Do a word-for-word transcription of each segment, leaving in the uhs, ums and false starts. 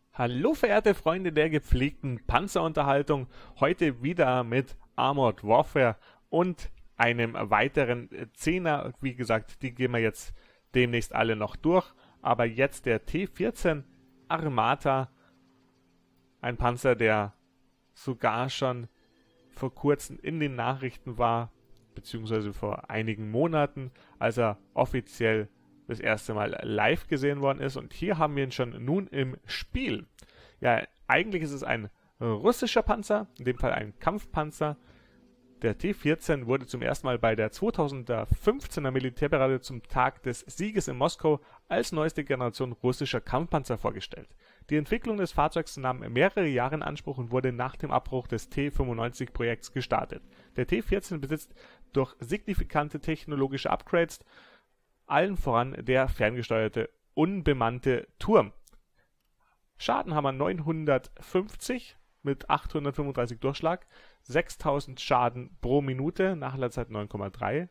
Hallo verehrte Freunde der gepflegten Panzerunterhaltung, heute wieder mit Armored Warfare und einem weiteren Zehner. Wie gesagt, die gehen wir jetzt demnächst alle noch durch, aber jetzt der T vierzehn Armata, ein Panzer, der sogar schon vor kurzem in den Nachrichten war, beziehungsweise vor einigen Monaten, als er offiziell das erste Mal live gesehen worden ist, und hier haben wir ihn schon nun im Spiel. Ja, eigentlich ist es ein russischer Panzer, in dem Fall ein Kampfpanzer. Der T vierzehn wurde zum ersten Mal bei der zweitausendfünfzehner Militärparade zum Tag des Sieges in Moskau als neueste Generation russischer Kampfpanzer vorgestellt. Die Entwicklung des Fahrzeugs nahm mehrere Jahre in Anspruch und wurde nach dem Abbruch des T fünfundneunzig-Projekts gestartet. Der T vierzehn besitzt durch signifikante technologische Upgrades, allen voran der ferngesteuerte, unbemannte Turm. Schaden haben wir neunhundertfünfzig mit achthundertfünfunddreißig Durchschlag, sechstausend Schaden pro Minute, Nachladezeit neun Komma drei,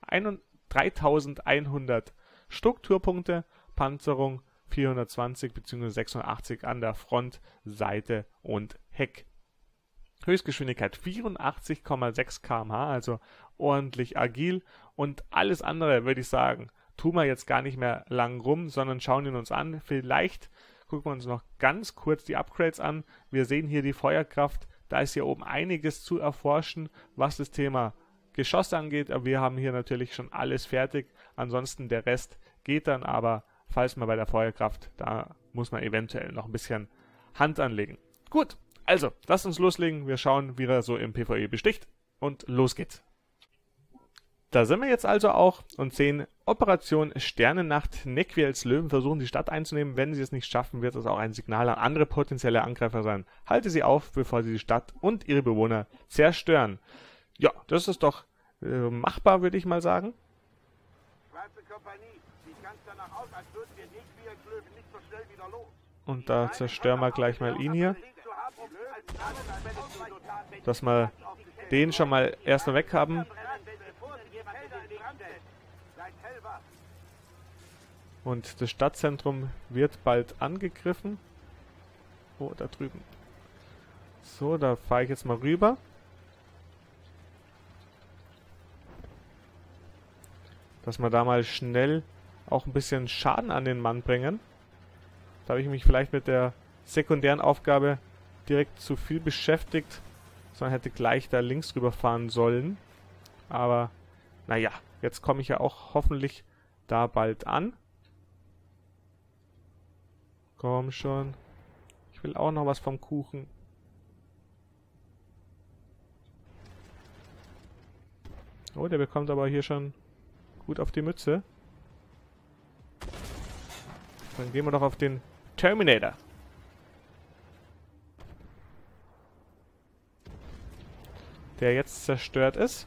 dreitausendeinhundert Strukturpunkte, Panzerung vierhundertzwanzig bzw. sechshundertachtzig an der Front, Seite und Heck. Höchstgeschwindigkeit vierundachtzig Komma sechs Kilometer pro Stunde, also ordentlich agil, und alles andere, würde ich sagen, tun wir jetzt gar nicht mehr lang rum, sondern schauen ihn uns an. Vielleicht gucken wir uns noch ganz kurz die Upgrades an. Wir sehen hier die Feuerkraft. Da ist hier oben einiges zu erforschen, was das Thema Geschosse angeht. Aber wir haben hier natürlich schon alles fertig. Ansonsten der Rest geht dann, aber falls man bei der Feuerkraft, da muss man eventuell noch ein bisschen Hand anlegen. Gut, also, lasst uns loslegen. Wir schauen, wie er so im PvE besticht. Und los geht's. Da sind wir jetzt also auch und sehen Operation Sternennacht. Nequiels Löwen versuchen die Stadt einzunehmen. Wenn sie es nicht schaffen, wird es auch ein Signal an andere potenzielle Angreifer sein. Halte sie auf, bevor sie die Stadt und ihre Bewohner zerstören. Ja, das ist doch äh, machbar, würde ich mal sagen. Schwarze Kompanie, sieht ganz danach aus, als würden wir Nequiels Löwen nicht so schnell wieder los. Und da zerstören wir gleich mal ihn hier. Dass wir den schon mal erstmal weg haben. Und das Stadtzentrum wird bald angegriffen. Oh, da drüben. So, da fahre ich jetzt mal rüber. Dass wir da mal schnell auch ein bisschen Schaden an den Mann bringen. Da habe ich mich vielleicht mit der sekundären Aufgabe direkt zu viel beschäftigt, sondern hätte gleich da links rüber fahren sollen. Aber, naja, jetzt komme ich ja auch hoffentlich da bald an. Komm schon. Ich will auch noch was vom Kuchen. Oh, der bekommt aber hier schon gut auf die Mütze. Dann gehen wir doch auf den Terminator. Der jetzt zerstört ist.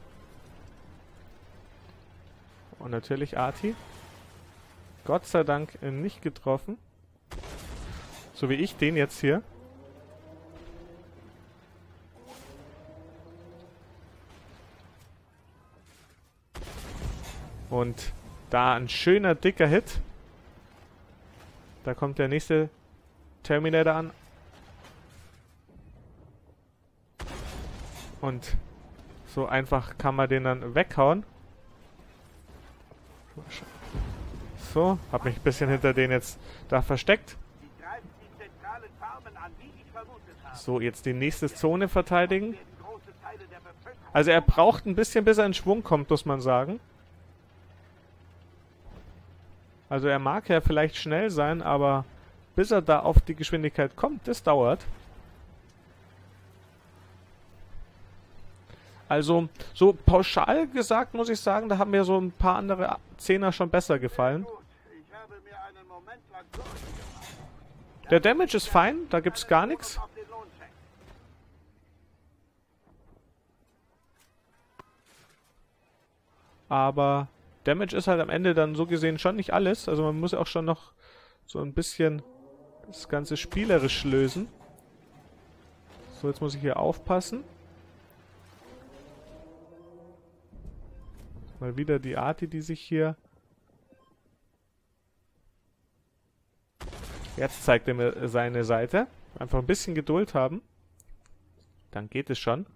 Und natürlich Arti. Gott sei Dank nicht getroffen. So wie ich den jetzt hier. Und da ein schöner, dicker Hit. Da kommt der nächste Terminator an. Und so einfach kann man den dann weghauen. So, hab mich ein bisschen hinter den jetzt da versteckt. So, jetzt die nächste Zone verteidigen. Also er braucht ein bisschen, bis er in Schwung kommt, muss man sagen. Also er mag ja vielleicht schnell sein, aber bis er da auf die Geschwindigkeit kommt, das dauert. Also, so pauschal gesagt, muss ich sagen, da haben mir so ein paar andere Zehner schon besser gefallen. Der Damage ist fein, da gibt's gar nichts. Aber Damage ist halt am Ende dann so gesehen schon nicht alles. Also man muss auch schon noch so ein bisschen das Ganze spielerisch lösen. So, jetzt muss ich hier aufpassen. Mal wieder die Arti, die sich hier Jetzt zeigt er mir seine Seite. Einfach ein bisschen Geduld haben. Dann geht es schon.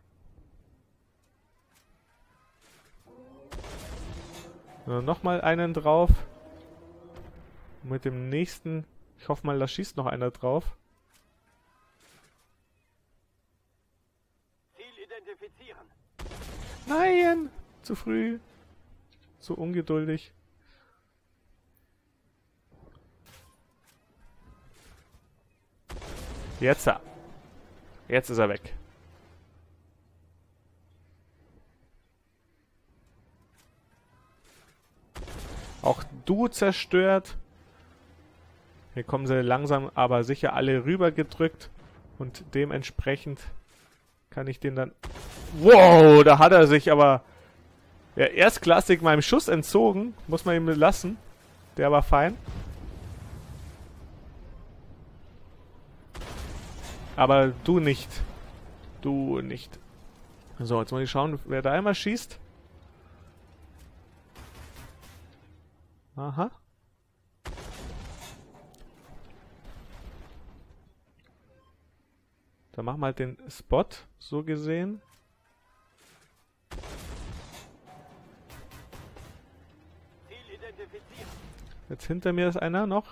Nochmal einen drauf. Mit dem nächsten. Ich hoffe mal, da schießt noch einer drauf. Ziel identifizieren. Nein! Zu früh. Zu ungeduldig. Jetzt. Jetzt ist er weg. Auch du zerstört. Hier kommen sie langsam, aber sicher alle rüber gedrückt. Und dementsprechend kann ich den dann... Wow, da hat er sich aber ja, erstklassig meinem Schuss entzogen. Muss man ihm lassen. Der war fein. Aber du nicht. Du nicht. So, jetzt muss ich schauen, wer da einmal schießt. Aha. Dann machen wir halt den Spot, so gesehen. Jetzt hinter mir ist einer noch.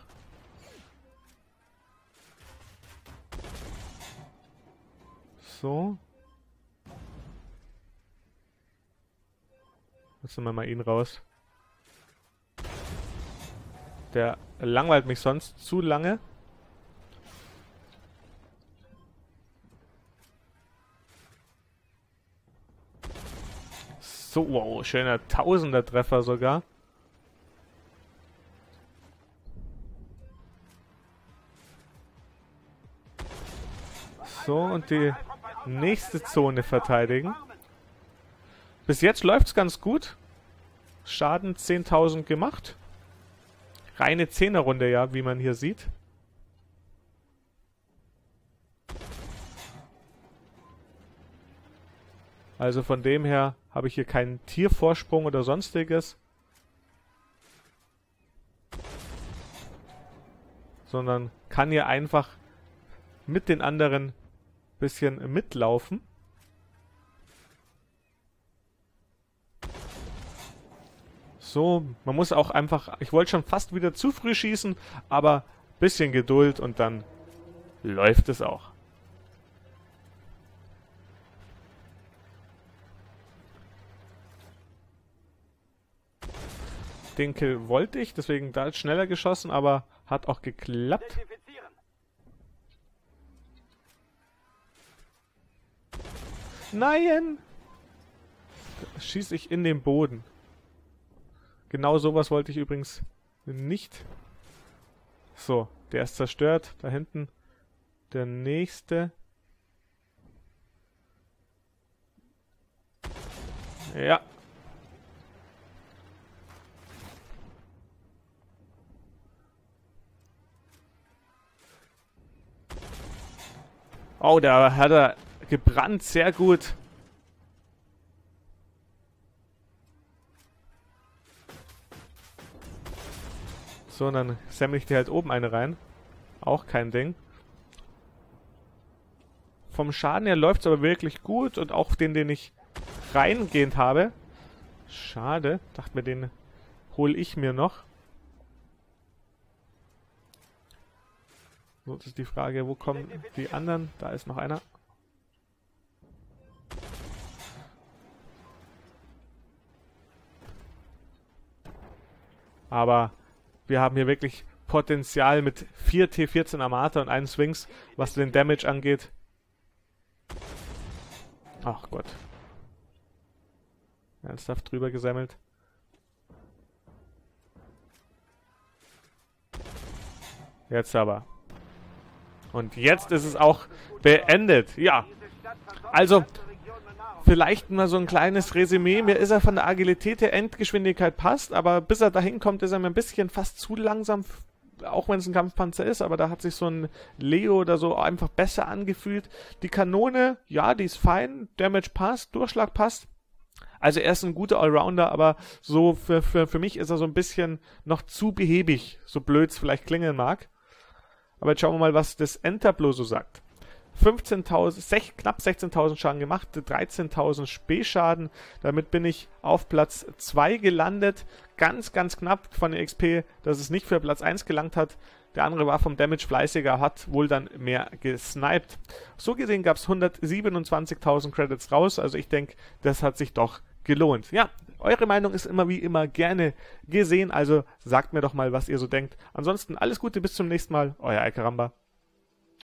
So. Lassen wir mal ihn raus. Der langweilt mich sonst zu lange. So, wow, schöner Tausender-Treffer sogar. So, und die nächste Zone verteidigen. Bis jetzt läuft es ganz gut. Schaden zehntausend gemacht. Reine Zehner-Runde, ja, wie man hier sieht. Also von dem her habe ich hier keinen Tiervorsprung oder sonstiges. Sondern kann hier einfach mit den anderen ein bisschen mitlaufen. So, man muss auch einfach... Ich wollte schon fast wieder zu früh schießen, aber ein bisschen Geduld und dann läuft es auch. Den Kill wollte ich, deswegen da schneller geschossen, aber hat auch geklappt. Nein! Schieße ich in den Boden. Genau sowas wollte ich übrigens nicht. So, der ist zerstört. Da hinten der nächste. Ja. Oh, da hat er gebrannt. Sehr gut. So, und dann semmel ich dir halt oben eine rein. Auch kein Ding. Vom Schaden her läuft es aber wirklich gut. Und auch den, den ich reingehend habe. Schade. Dachte mir, den hole ich mir noch. So, das ist die Frage, wo kommen die anderen? Da ist noch einer. Aber wir haben hier wirklich Potenzial mit vier T vierzehn Armata und einen Swings, was den Damage angeht. Ach Gott. Ernsthaft drüber gesammelt. Jetzt aber. Und jetzt ist es auch beendet. Ja. Also, vielleicht mal so ein kleines Resümee. Mir ist er von der Agilität der Endgeschwindigkeit passt, aber bis er dahin kommt, ist er mir ein bisschen fast zu langsam, auch wenn es ein Kampfpanzer ist, aber da hat sich so ein Leo oder so einfach besser angefühlt. Die Kanone, ja, die ist fein, Damage passt, Durchschlag passt. Also er ist ein guter Allrounder, aber so für, für, für mich ist er so ein bisschen noch zu behäbig, so blöd es vielleicht klingen mag. Aber jetzt schauen wir mal, was das Entablo so sagt. fünfzehntausend, knapp sechzehntausend Schaden gemacht, dreizehntausend Spähschaden. Damit bin ich auf Platz zwei gelandet. Ganz, ganz knapp von der X P, dass es nicht für Platz eins gelangt hat. Der andere war vom Damage fleißiger, hat wohl dann mehr gesniped. So gesehen gab es hundertsiebenundzwanzigtausend Credits raus. Also ich denke, das hat sich doch gelohnt. Ja, eure Meinung ist immer wie immer gerne gesehen. Also sagt mir doch mal, was ihr so denkt. Ansonsten alles Gute, bis zum nächsten Mal. Euer Alcaramba.